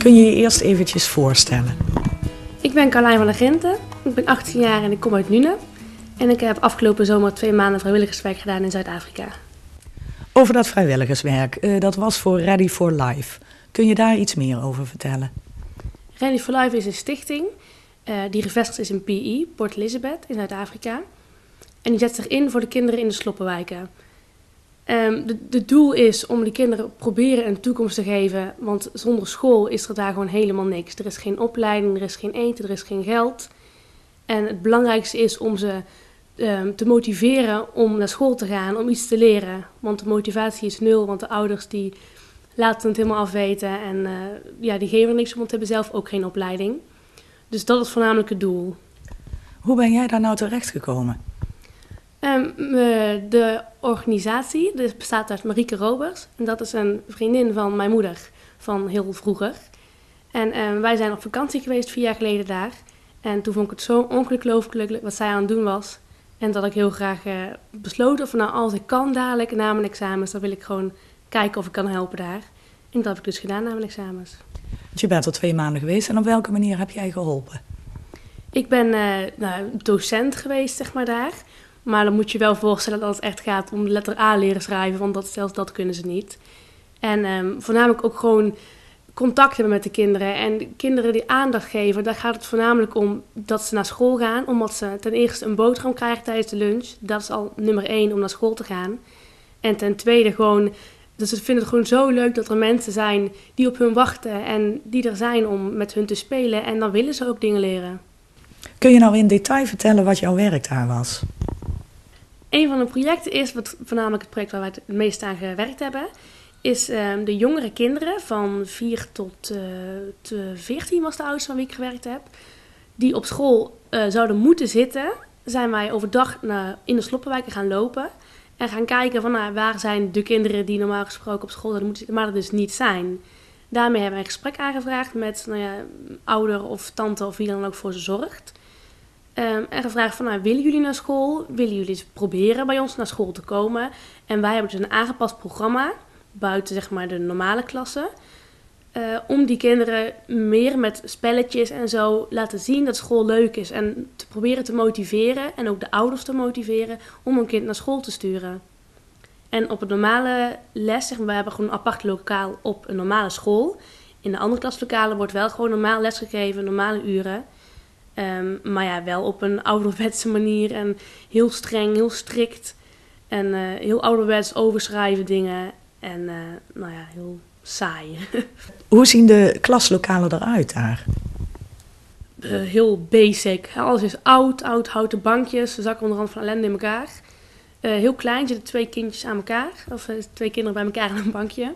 Kun je je eerst eventjes voorstellen? Ik ben Carlijn van der Ginten, ik ben 18 jaar en ik kom uit Nuenen. En ik heb afgelopen zomer 2 maanden vrijwilligerswerk gedaan in Zuid-Afrika. Over dat vrijwilligerswerk, dat was voor Ready for Life. Kun je daar iets meer over vertellen? Ready for Life is een stichting die gevestigd is in PE, Port Elizabeth in Zuid-Afrika. En die zet zich in voor de kinderen in de sloppenwijken. Het doel is om die kinderen proberen een toekomst te geven, want zonder school is er daar gewoon helemaal niks. Er is geen opleiding, er is geen eten, er is geen geld. En het belangrijkste is om ze te motiveren om naar school te gaan, om iets te leren. Want de motivatie is 0, want de ouders die laten het helemaal afweten en die geven er niks om, want ze hebben zelf ook geen opleiding. Dus dat is voornamelijk het doel. Hoe ben jij daar nou terechtgekomen? De organisatie bestaat uit Marieke Robers. En dat is een vriendin van mijn moeder van heel vroeger. En wij zijn op vakantie geweest 4 jaar geleden daar. En toen vond ik het zo ongelooflijk wat zij aan het doen was. En dat ik heel graag besloten van als ik kan dadelijk na mijn examens, dan wil ik gewoon kijken of ik kan helpen daar. En dat heb ik dus gedaan na mijn examens. Je bent er 2 maanden geweest en op welke manier heb jij geholpen? Ik ben docent geweest, zeg maar, daar. Maar dan moet je wel voorstellen dat het echt gaat om de letter A leren schrijven, want zelfs dat kunnen ze niet. En voornamelijk ook gewoon contact hebben met de kinderen. En kinderen die aandacht geven, daar gaat het voornamelijk om dat ze naar school gaan. Omdat ze ten eerste een boterham krijgen tijdens de lunch. Dat is al nummer 1 om naar school te gaan. En ten tweede gewoon, dus ze vinden het gewoon zo leuk dat er mensen zijn die op hun wachten. En die er zijn om met hun te spelen. En dan willen ze ook dingen leren. Kun je nou in detail vertellen wat jouw werk daar was? Een van de projecten is, wat voornamelijk het project waar wij het meest aan gewerkt hebben, is de jongere kinderen van 4 tot 14 was de oudste van wie ik gewerkt heb, die op school zouden moeten zitten, zijn wij overdag in de sloppenwijken gaan lopen en gaan kijken van waar zijn de kinderen die normaal gesproken op school zouden moeten zitten, maar dat dus niet zijn. Daarmee hebben wij een gesprek aangevraagd met ouder of tante of wie dan ook voor ze zorgt. En gevraagd van, willen jullie naar school? Willen jullie eens proberen bij ons naar school te komen? En wij hebben dus een aangepast programma, buiten zeg maar de normale klassen, om die kinderen meer met spelletjes en zo laten zien dat school leuk is. En te proberen te motiveren en ook de ouders te motiveren om een kind naar school te sturen. En op een normale les, we hebben gewoon een apart lokaal op een normale school. In de andere klaslokalen wordt wel gewoon normaal lesgegeven, normale uren. Maar wel op een ouderwetse manier en heel streng, heel strikt. En heel ouderwets overschrijven dingen en heel saai. Hoe zien de klaslokalen eruit daar? Heel basic. Alles is oud houten bankjes, ze zakken onderhand van ellende in elkaar. Heel klein, zitten 2 kindjes aan elkaar, of 2 kinderen bij elkaar aan een bankje.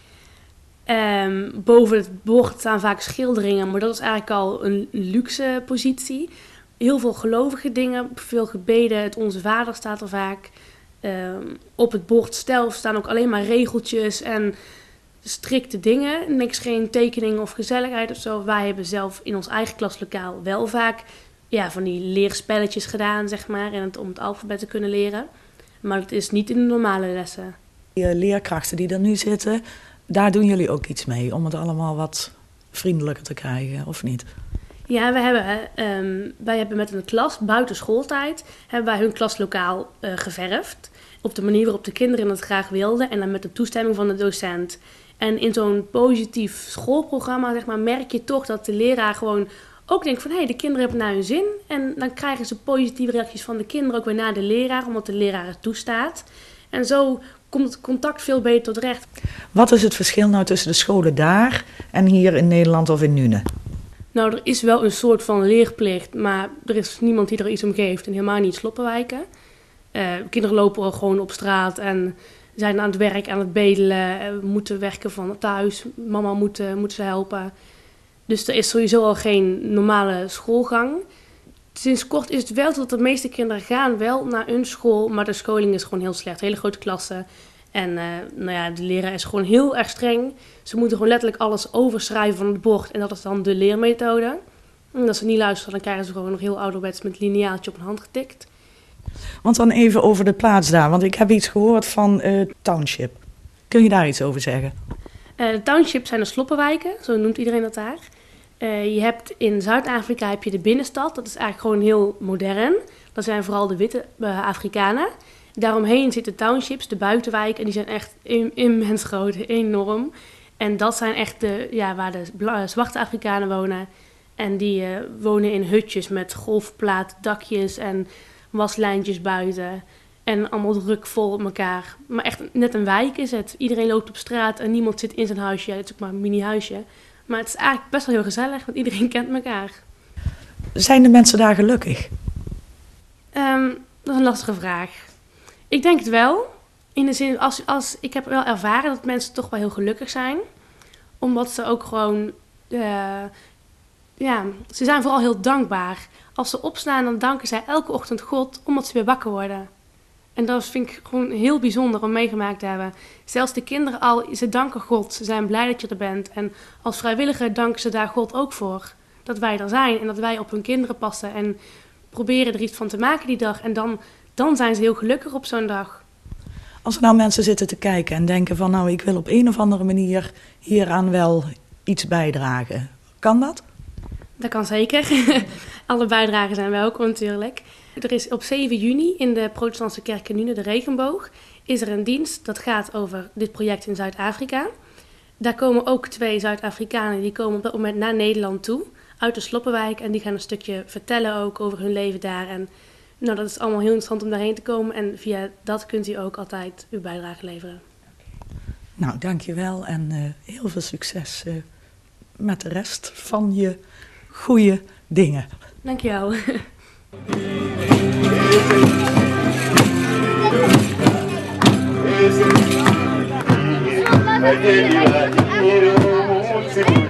Boven het bord staan vaak schilderingen, maar dat is eigenlijk al een luxe positie. Heel veel gelovige dingen, veel gebeden, het Onze Vader staat er vaak. Op het bord zelf staan ook alleen maar regeltjes en strikte dingen. Niks, geen tekening of gezelligheid of zo. Wij hebben zelf in ons eigen klaslokaal wel vaak van die leerspelletjes gedaan, zeg maar, om het alfabet te kunnen leren. Maar het is niet in de normale lessen. Die leerkrachten die er nu zitten, daar doen jullie ook iets mee om het allemaal wat vriendelijker te krijgen, of niet? Ja, wij hebben met een klas buiten schooltijd hebben wij hun klaslokaal geverfd. Op de manier waarop de kinderen het graag wilden en dan met de toestemming van de docent. En in zo'n positief schoolprogramma zeg maar, merk je toch dat de leraar gewoon ook denkt van de kinderen hebben het naar hun zin. En dan krijgen ze positieve reacties van de kinderen ook weer naar de leraar, omdat de leraar het toestaat. En zo komt het contact veel beter tot recht. Wat is het verschil nou tussen de scholen daar en hier in Nederland of in Nuenen? Nou, er is wel een soort van leerplicht, maar er is niemand die er iets om geeft en helemaal niet sloppenwijken. Kinderen lopen al gewoon op straat en zijn aan het werk, aan het bedelen, moeten werken van thuis. Mama moet ze helpen. Dus er is sowieso al geen normale schoolgang. Sinds kort is het wel dat de meeste kinderen gaan wel naar een school, maar de scholing is gewoon heel slecht. Hele grote klassen. En de leraar is gewoon heel erg streng. Ze moeten gewoon letterlijk alles overschrijven van het bord. En dat is dan de leermethode. En als ze niet luisteren, dan krijgen ze gewoon nog heel ouderwets met lineaaltje op een hand getikt. Want dan even over de plaats daar. Want ik heb iets gehoord van Township. Kun je daar iets over zeggen? De townships zijn de sloppenwijken, zo noemt iedereen dat daar. Je hebt in Zuid-Afrika heb je de binnenstad, dat is eigenlijk gewoon heel modern. Dat zijn vooral de witte Afrikanen. Daaromheen zitten townships, de buitenwijken, en die zijn echt immens groot, enorm. En dat zijn echt waar de zwarte Afrikanen wonen. En die wonen in hutjes met golfplaatdakjes en waslijntjes buiten. En allemaal drukvol op elkaar. Maar echt net een wijk is het. Iedereen loopt op straat en niemand zit in zijn huisje. Het is ook maar een mini-huisje. Maar het is eigenlijk best wel heel gezellig, want iedereen kent elkaar. Zijn de mensen daar gelukkig? Dat is een lastige vraag. Ik denk het wel. In de zin, ik heb wel ervaren dat mensen toch wel heel gelukkig zijn. Omdat ze ook gewoon... ze zijn vooral heel dankbaar. Als ze opstaan, dan danken zij elke ochtend God omdat ze weer wakker worden. En dat vind ik gewoon heel bijzonder om meegemaakt te hebben. Zelfs de kinderen ze danken God. Ze zijn blij dat je er bent. En als vrijwilliger danken ze daar God ook voor. Dat wij er zijn en dat wij op hun kinderen passen. En proberen er iets van te maken die dag. En dan zijn ze heel gelukkig op zo'n dag. Als er nou mensen zitten te kijken en denken van... nou, ik wil op een of andere manier hieraan wel iets bijdragen. Kan dat? Dat kan zeker. Alle bijdragen zijn welkom natuurlijk. Er is op 7 juni in de protestantse kerk in Nune, de Regenboog... is er een dienst dat gaat over dit project in Zuid-Afrika. Daar komen ook 2 Zuid-Afrikanen, die komen op dat moment naar Nederland toe... uit de Sloppenwijk en die gaan een stukje vertellen ook over hun leven daar... En nou, dat is allemaal heel interessant om daarheen te komen. En via dat kunt u ook altijd uw bijdrage leveren. Nou, dankjewel en heel veel succes met de rest van je goede dingen. Dankjewel. Thank you.